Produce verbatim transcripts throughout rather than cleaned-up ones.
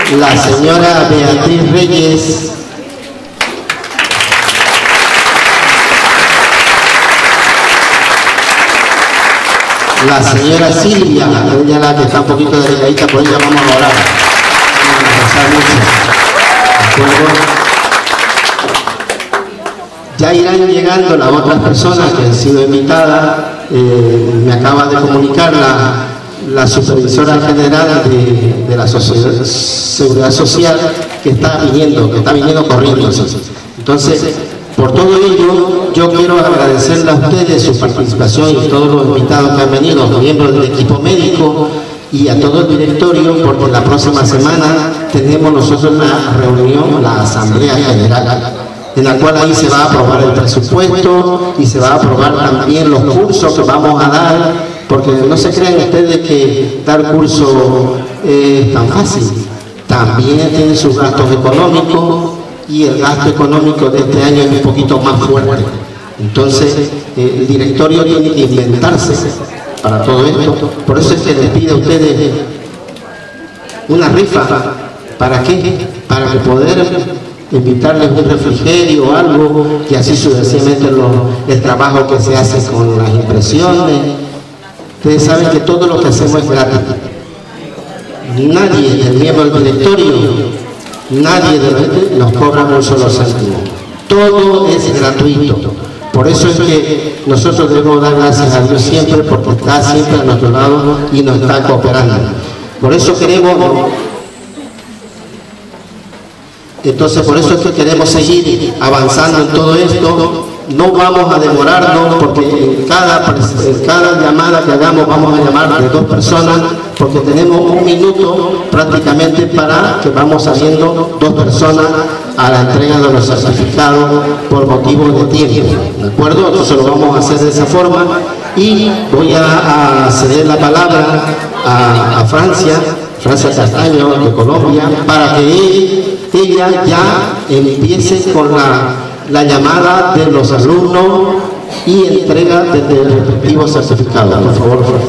la señora Beatriz Reyes, la señora Silvia, ella la que está un poquito delicadita, por ella vamos a orar. Ya irán llegando las otras personas que han sido invitadas. Eh, me acaba de comunicar la, la supervisora general de, de la sociedad, Seguridad Social que está viniendo, que está viniendo corriendo. Entonces, por todo ello, yo quiero agradecerle a ustedes su participación y a todos los invitados que han venido, los miembros del equipo médico y a todo el directorio, porque la próxima semana tenemos nosotros una reunión, la Asamblea General, en la cual ahí se va a aprobar el presupuesto y se va a aprobar también los cursos que vamos a dar, porque no se crean ustedes que dar cursos es eh, tan fácil, también tiene sus gastos económicos, y el gasto económico de este año es un poquito más fuerte. Entonces, eh, el directorio tiene que inventarse para todo esto. Por eso es que les pido a ustedes una rifa. ¿Para qué? Para poder invitarles un refrigerio o algo, y así sucesivamente lo, el trabajo que se hace con las impresiones. Ustedes saben que todo lo que hacemos es gratis. Nadie, el miembro del directorio, nadie de los, nos cobra un solo céntimo. Todo es gratuito. Por eso es que nosotros debemos dar gracias a Dios siempre, porque está siempre a nuestro lado y nos está cooperando. Por eso queremos, entonces por eso es que queremos seguir avanzando en todo esto. No vamos a demorarnos, porque en cada, en cada llamada que hagamos vamos a llamar de dos personas, porque tenemos un minuto prácticamente para que vamos saliendo dos personas a la entrega de los certificados por motivos de tiempo, ¿de acuerdo? Entonces lo vamos a hacer de esa forma, y voy a, a ceder la palabra a, a Francia, Francia Castaño de Colombia, para que ella ya empiece con la la llamada de los alumnos y entrega del respectivo certificado. Por favor, Fran.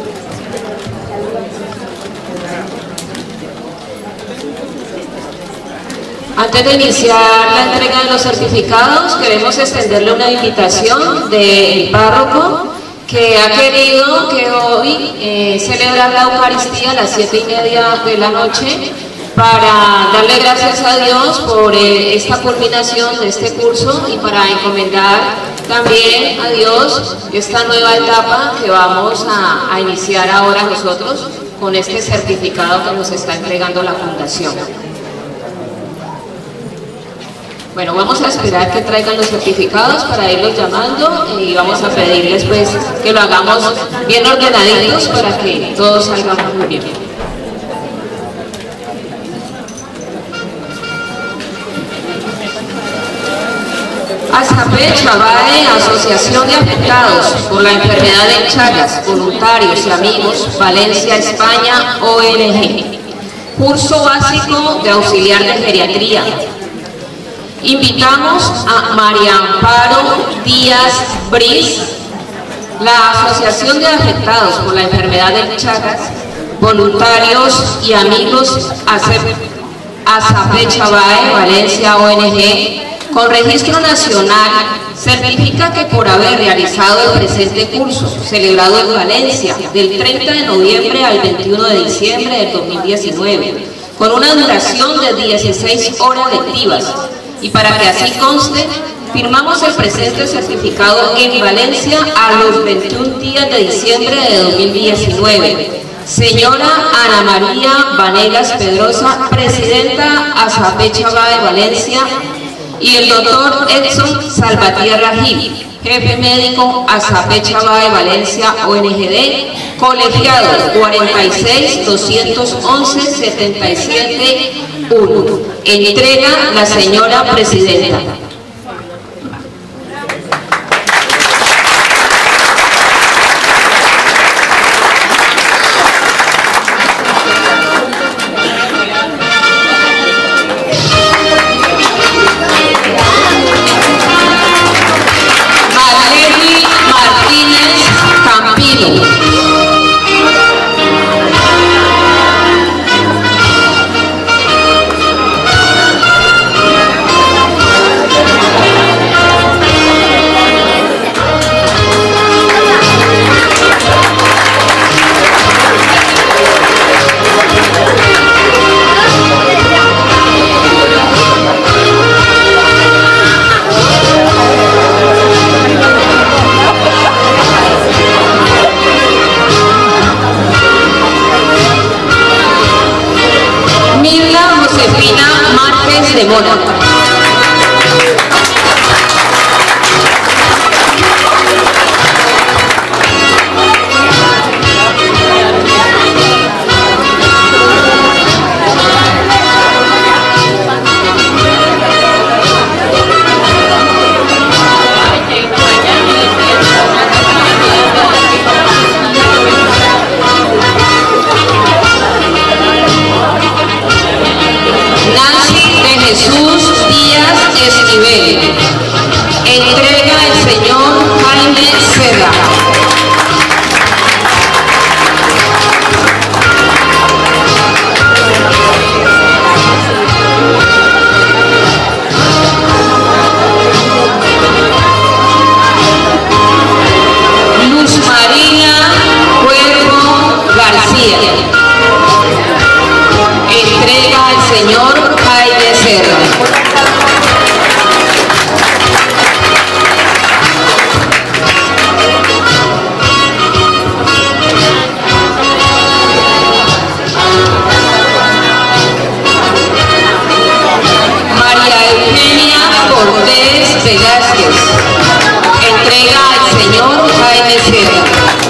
Antes de iniciar la entrega de los certificados, queremos extenderle una invitación del párroco que ha querido que hoy eh, celebrar la Eucaristía a las siete y media de la noche, para darle gracias a Dios por eh, esta culminación de este curso, y para encomendar también a Dios esta nueva etapa que vamos a, a iniciar ahora nosotros con este certificado que nos está entregando la Fundación. Bueno, vamos a esperar que traigan los certificados para irlos llamando, y vamos a pedirles pues que lo hagamos bien ordenaditos para que todos salgamos muy bien. Azapé Chavae, Asociación de Afectados por la Enfermedad de Chagas, Voluntarios y Amigos, Valencia, España, O N G. Curso básico de auxiliar de geriatría. Invitamos a María Amparo Díaz Briz, la Asociación de Afectados por la Enfermedad de Chagas, Voluntarios y Amigos, Azapé Chavae, Valencia, O N G, con registro nacional, certifica que por haber realizado el presente curso, celebrado en Valencia, del treinta de noviembre al veintiuno de diciembre del dos mil diecinueve, con una duración de dieciséis horas lectivas, y para que así conste, firmamos el presente certificado en Valencia a los veintiún días de diciembre de dos mil diecinueve. Señora Ana María Vanegas Pedrosa, presidenta Azapé Chavae Valencia, y el doctor Edson Salvatierra Gil, jefe médico Azapé Chavae Valencia O N G D, colegiado cuarenta y seis doscientos once setenta y siete uno. Entrega la señora presidenta. de Mora. Jesús Díaz Esquivel. Entrega el señor Jaime Serra. Luz María Cuervo García. Entrega al señor Jaime Serra. María Eugenia Cortés Velázquez. Entrega al señor Jaime Serra.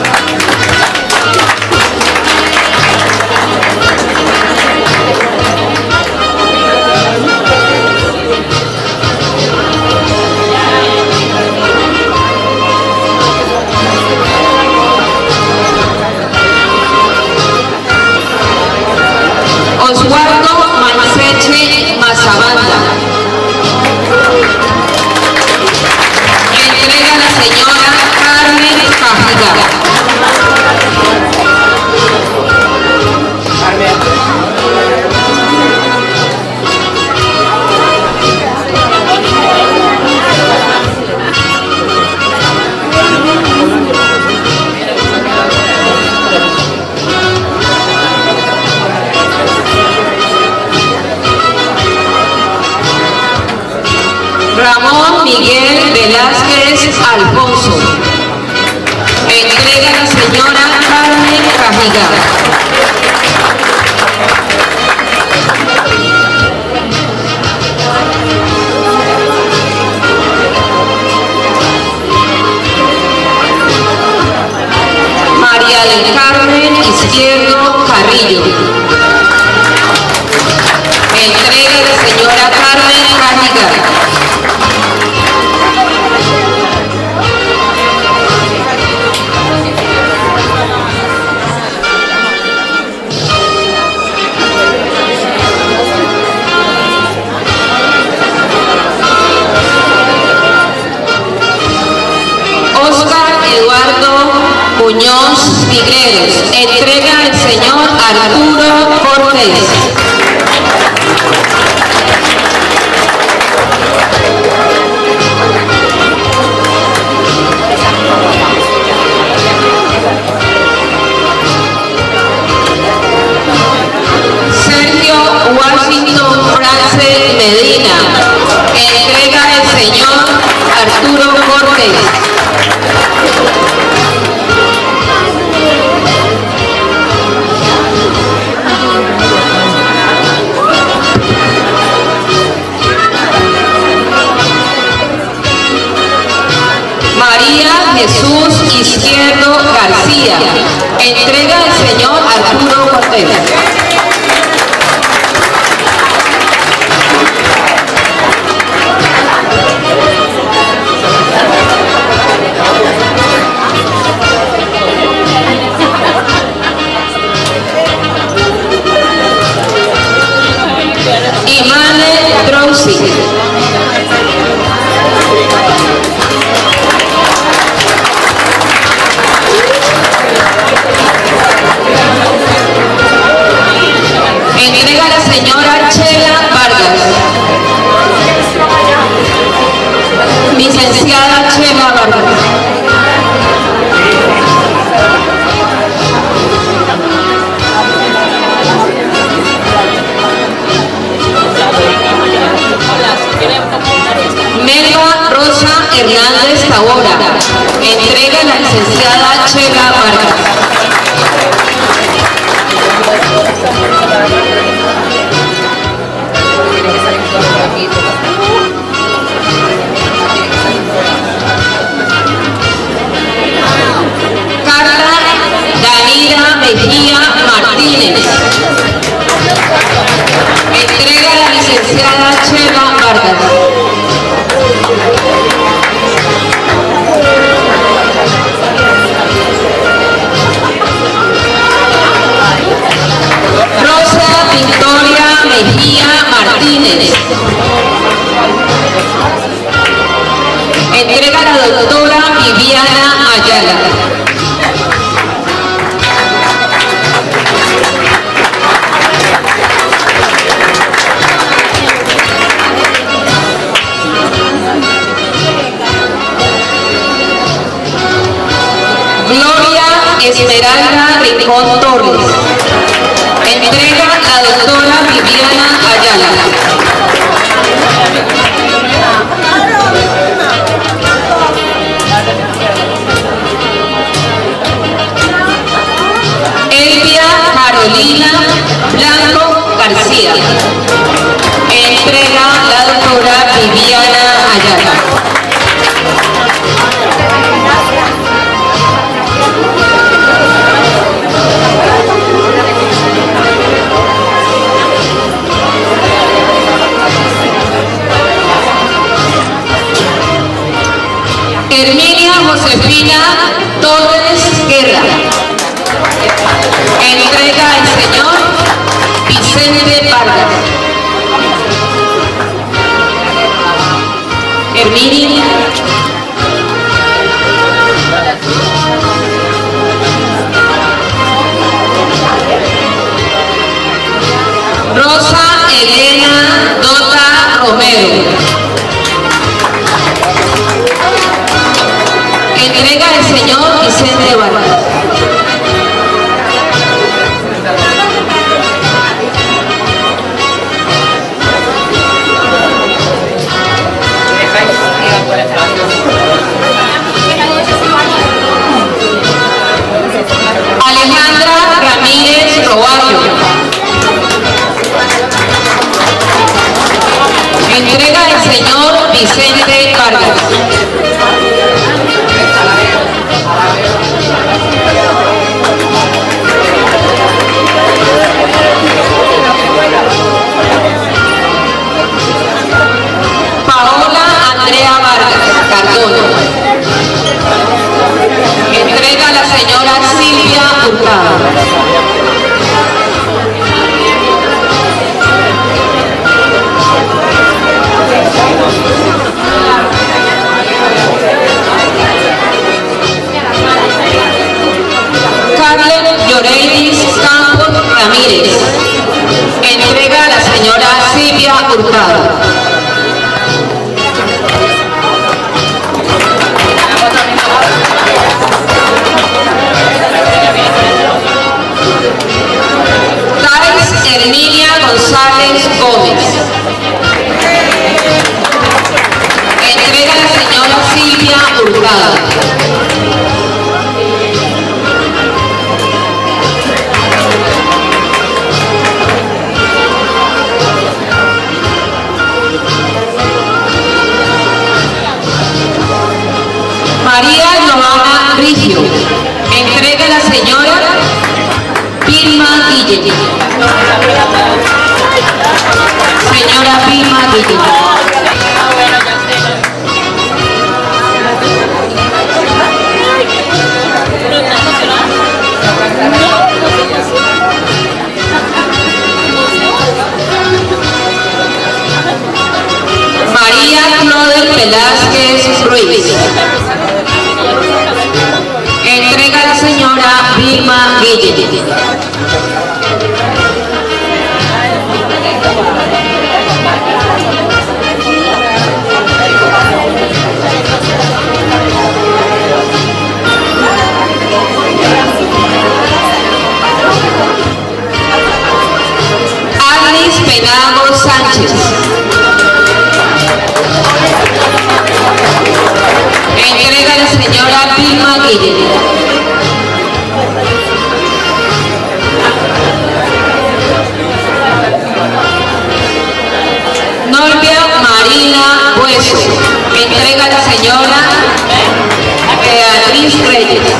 Oswaldo Manseche Mazabanda. Entrega a la señora Carmen Cajiga. Ramón Miguel Velázquez Alfonso. Entrega a la señora Carmen Cajiga. María del Carmen Izquierdo Carrillo. Entrega a la señora Carmen Cajiga. Eduardo Muñoz Tigreros. Entrega al señor Arturo Cortés. Sergio Washington France Medina. Entrega al señor Arturo Cortés. María Jesús Izquierdo García. Entrega al señor Arturo Cortés. Imane Drouzi. Entrega a la señora Chela Vargas. Licenciada Chela Vargas. Melba Rosa Hernández Tabora. Entrega a la licenciada Chela Vargas. Entrega la licenciada Chela Vargas. Rosa Victoria Mejía Martínez. Entrega la doctora Viviana Ayala. Gloria Esmeralda Rincón Torres. Entrega la doctora Viviana Ayala. Elvia Carolina Blanco García. Entrega la doctora Viviana Ayala. Herminia Josefina Torres Guerra. Entrega al señor Vicente Vargas. Herminia. Rosa Elena Dota Romero. Entrega al señor Vicente Vargas. Alejandra Ramírez Roballo. Entrega al señor Vicente Vargas. Paola Andrea Vargas Cardona. Entrega a la señora Silvia Hurtado. Carlen Lloredis Campos Ramírez. Entrega a la señora Silvia Hurtado. Herminia González Gómez. Entrega a la señora Silvia Hurtado. María Giovanna Rigio. Entrega a la señora Vilma Guille. Señora Vilma Guille. María Clodel Velázquez Ruiz. Entrega a la señora Vilma Guille. Alice Penago Sánchez. Entrega a la señora Vilma Guille. Norvia Marina Bueso. Entrega a la señora Beatriz Reyes.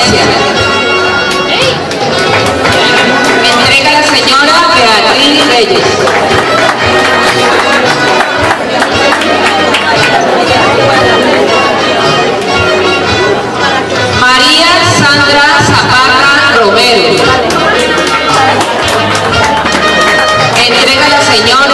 Valencia. Entrega a la señora Beatriz Reyes. María Sandra Zapata Romero. Entrega a la señora